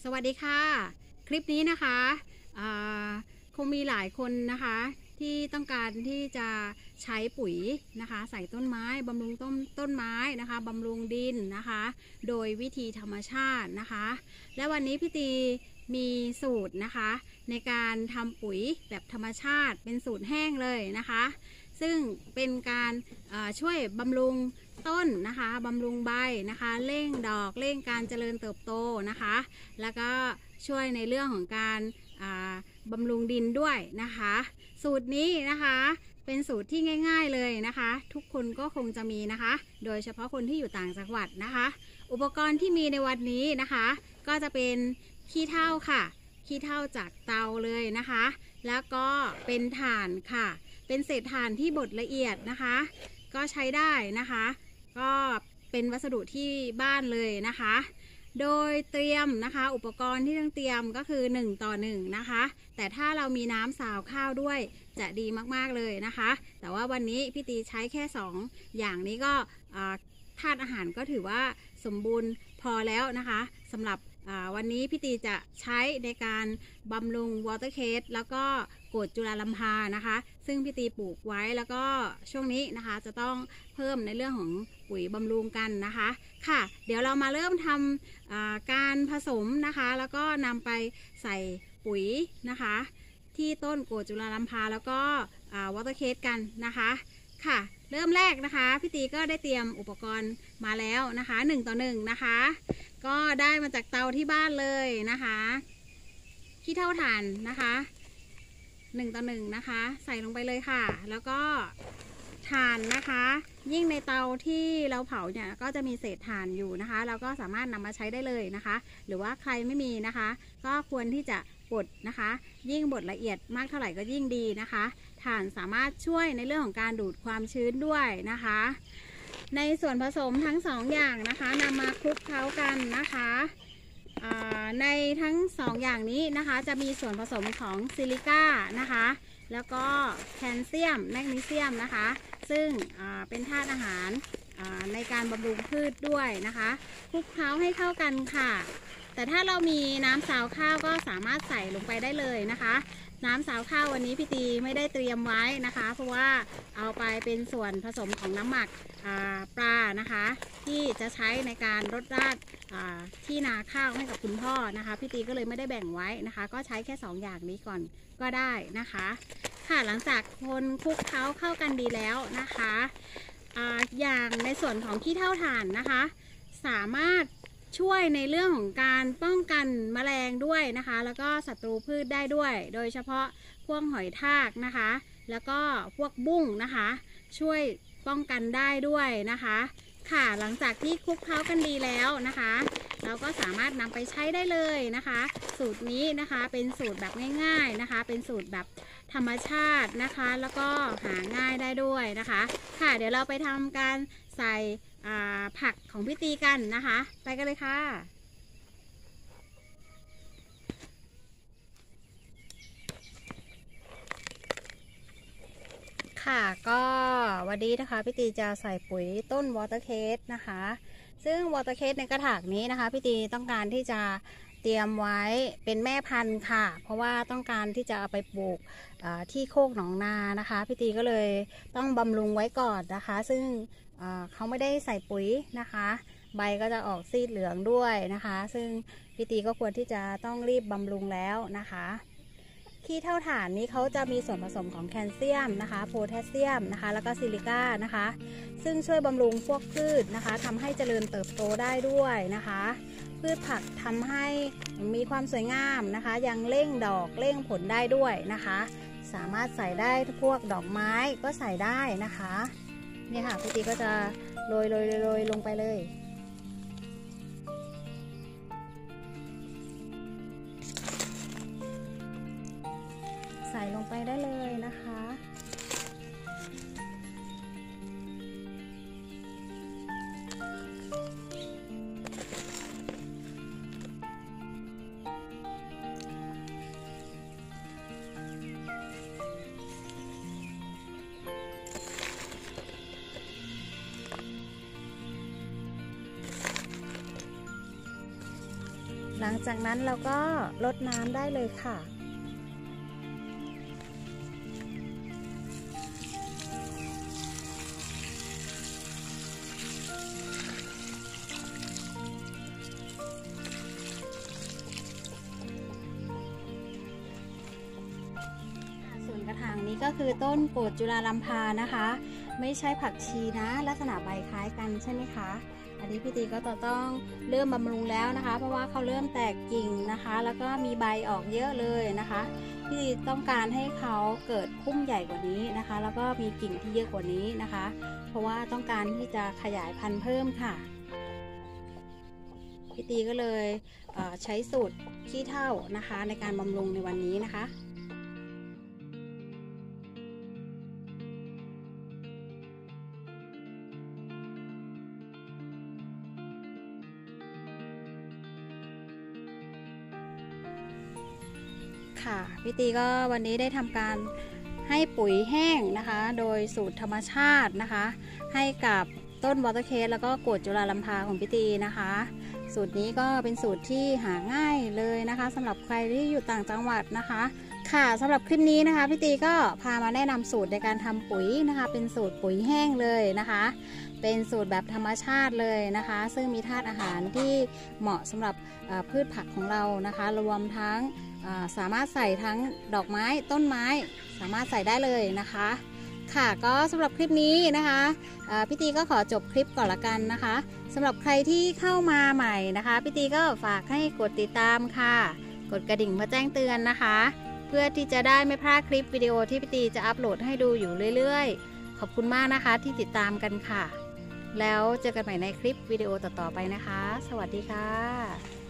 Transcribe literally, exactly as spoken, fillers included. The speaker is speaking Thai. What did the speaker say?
สวัสดีค่ะคลิปนี้นะคะคงมีหลายคนนะคะที่ต้องการที่จะใช้ปุ๋ยนะคะใส่ต้นไม้บำรุงต้นต้นไม้นะคะบำรุงดินนะคะโดยวิธีธรรมชาตินะคะและวันนี้พี่ตีมีสูตรนะคะในการทำปุ๋ยแบบธรรมชาติเป็นสูตรแห้งเลยนะคะซึ่งเป็นการช่วยบำรุงต้นนะคะบำรุงใบนะคะเร่งดอกเร่งการเจริญเติบโตนะคะแล้วก็ช่วยในเรื่องของการบำรุงดินด้วยนะคะสูตรนี้นะคะเป็นสูตรที่ง่ายๆเลยนะคะทุกคนก็คงจะมีนะคะโดยเฉพาะคนที่อยู่ต่างจังหวัดนะคะอุปกรณ์ที่มีในวันนี้นะคะก็จะเป็นขี้เถ้าค่ะขี้เถ้าจากเตาเลยนะคะแล้วก็เป็นถ่านค่ะเป็นเศษถ่านที่บดละเอียดนะคะก็ใช้ได้นะคะก็เป็นวัสดุที่บ้านเลยนะคะโดยเตรียมนะคะอุปกรณ์ที่ต้องเตรียมก็คือหนึ่งต่อหนึ่งนะคะแต่ถ้าเรามีน้ำสาวข้าวด้วยจะดีมากๆเลยนะคะแต่ว่าวันนี้พี่ตีใช้แค่สองอย่างนี้ก็ธาตุอาหารก็ถือว่าสมบูรณ์พอแล้วนะคะสำหรับวันนี้พี่ตีจะใช้ในการบำรุงวอเตอร์เคสแล้วก็กรดจุลาลัมพานะคะซึ่งพี่ตีปลูกไว้แล้วก็ช่วงนี้นะคะจะต้องเพิ่มในเรื่องของปุ๋ยบำรุงกันนะคะค่ะเดี๋ยวเรามาเริ่มทำการผสมนะคะแล้วก็นำไปใส่ปุ๋ยนะคะที่ต้นกรดจุลาลัมพาแล้วก็วอเตอร์เคสกันนะคะค่ะเริ่มแรกนะคะพี่ตีก็ได้เตรียมอุปกรณ์มาแล้วนะคะหนึ่งต่อหนึ่งนะคะก็ได้มาจากเตาที่บ้านเลยนะคะขี้เถ้าถ่านนะคะหนึ่งต่อหนึ่งนะคะใส่ลงไปเลยค่ะแล้วก็ถ่านนะคะยิ่งในเตาที่เราเผาเนี่ยก็จะมีเศษถ่านอยู่นะคะเราก็สามารถนำมาใช้ได้เลยนะคะหรือว่าใครไม่มีนะคะก็ควรที่จะบดนะคะยิ่งบดละเอียดมากเท่าไหร่ก็ยิ่งดีนะคะถ่านสามารถช่วยในเรื่องของการดูดความชื้นด้วยนะคะในส่วนผสมทั้งสองอย่างนะคะนำมาคลุกเคล้ากันนะคะในทั้งสองอย่างนี้นะคะจะมีส่วนผสมของซิลิก้านะคะแล้วก็แคลเซียมแมกนีเซียมนะคะซึ่งเป็นธาตุอาหารในการบำรุงพืชด้วยนะคะคลุกเคล้าให้เข้ากันค่ะแต่ถ้าเรามีน้ำสาวข้าวก็สามารถใส่ลงไปได้เลยนะคะน้ำสาวข้าววันนี้พี่ตีไม่ได้เตรียมไว้นะคะเพราะว่าเอาไปเป็นส่วนผสมของน้ำหมักปลานะคะที่จะใช้ในการรดราดที่นาข้าวให้กับคุณพ่อนะคะพี่ตีก็เลยไม่ได้แบ่งไว้นะคะก็ใช้แค่สองอย่างนี้ก่อนก็ได้นะคะค่ะหลังจากคนคลุกเคล้าเข้ากันดีแล้วนะคะอย่างในส่วนของขี้เถ้าถ่านนะคะสามารถช่วยในเรื่องของการป้องกันแมลงด้วยนะคะแล้วก็ศัตรูพืชได้ด้วยโดยเฉพาะพวกหอยทากนะคะแล้วก็พวกบุ้งนะคะช่วยป้องกันได้ด้วยนะคะค่ะหลังจากที่คลุกเคล้ากันดีแล้วนะคะเราก็สามารถนำไปใช้ได้เลยนะคะสูตรนี้นะคะเป็นสูตรแบบง่ายๆนะคะเป็นสูตรแบบธรรมชาตินะคะแล้วก็หาง่ายได้ด้วยนะคะค่ะเดี๋ยวเราไปทำการใส่ผักของพี่ตีกันนะคะไปกันเลยค่ะค่ะก็วันนี้นะคะพี่ตีจะใส่ปุ๋ยต้นวอเตอร์เคสนะคะซึ่งวอเตอร์เคสในกระถางนี้นะคะพี่ตีต้องการที่จะเตรียมไว้เป็นแม่พันธุ์ค่ะเพราะว่าต้องการที่จะเอาไปปลูกที่โคกหนองนานะคะพี่ตีก็เลยต้องบำรุงไว้ก่อนนะคะซึ่งเขาไม่ได้ใส่ปุ๋ยนะคะใบก็จะออกซีดเหลืองด้วยนะคะซึ่งพี่ตีก็ควรที่จะต้องรีบบำรุงแล้วนะคะขี้เถ้าถ่านนี้เขาจะมีส่วนผสมของแคลเซียมนะคะโพแทสเซียมนะคะแล้วก็ซิลิก้านะคะซึ่งช่วยบำรุงพวกพืชนะคะทำให้เจริญเติบโตได้ด้วยนะคะพืชผักทำให้มีความสวยงามนะคะยังเร่งดอกเร่งผลได้ด้วยนะคะสามารถใส่ได้พวกดอกไม้ก็ใส่ได้นะคะเนี่ยค่ะพี่ตีก็จะโรยโรยโรยลงไปเลยใส่ลงไปได้เลยนะคะหลังจากนั้นเราก็รดน้ำได้เลยค่ะส่วนกระถางนี้ก็คือต้นโกฏจุฬาลัมพานะคะไม่ใช่ผักชีนะลักษณะใบคล้ายกันใช่ไหมคะอันนี้พี่ตีก็ต้องเริ่มบำรุงแล้วนะคะเพราะว่าเขาเริ่มแตกกิ่งนะคะแล้วก็มีใบออกเยอะเลยนะคะพี่ตีต้องการให้เขาเกิดพุ่มใหญ่กว่านี้นะคะแล้วก็มีกิ่งที่เยอะกว่านี้นะคะเพราะว่าต้องการที่จะขยายพันธุ์เพิ่มค่ะพี่ตีก็เลยเอ่อใช้สูตรขี้เถ้านะคะในการบำรุงในวันนี้นะคะค่ะพี่ตีก็วันนี้ได้ทำการให้ปุ๋ยแห้งนะคะโดยสูตรธรรมชาตินะคะให้กับต้นวอเตอร์เคสแล้วก็โกฏจุฬาลัมพาของพี่ตีนะคะสูตรนี้ก็เป็นสูตรที่หาง่ายเลยนะคะสำหรับใครที่อยู่ต่างจังหวัดนะคะค่ะสำหรับคลิปนี้นะคะพี่ตีก็พามาแนะนำสูตรในการทำปุ๋ยนะคะเป็นสูตรปุ๋ยแห้งเลยนะคะเป็นสูตรแบบธรรมชาติเลยนะคะซึ่งมีธาตุอาหารที่เหมาะสำหรับพืชผักของเรานะคะรวมทั้งสามารถใส่ทั้งดอกไม้ต้นไม้สามารถใส่ได้เลยนะคะค่ะก็สำหรับคลิปนี้นะคะพี่ตีก็ขอจบคลิปก่อนละกันนะคะสำหรับใครที่เข้ามาใหม่นะคะพี่ตีก็ฝากให้กดติดตามค่ะกดกระดิ่งเพื่อแจ้งเตือนนะคะเพื่อที่จะได้ไม่พลาดคลิปวิดีโอที่พี่ตีจะอัปโหลดให้ดูอยู่เรื่อยๆขอบคุณมากนะคะที่ติดตามกันค่ะแล้วเจอกันใหม่ในคลิปวิดีโอต่อๆไปนะคะสวัสดีค่ะ